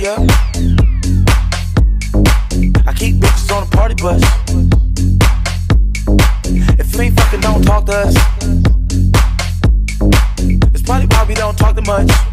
party up. I keep bitches on the party bus. If you ain't fucking, don't talk to us. It's probably why we don't talk too much.